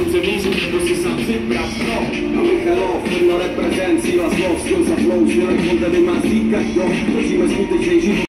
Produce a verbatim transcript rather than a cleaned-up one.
přemýšlím, nebo si sám připrav, no. A Michalov, no reprezent, síla slov, skills a flow, směrem konte vy má stýkat, no. Točíme skutečný život.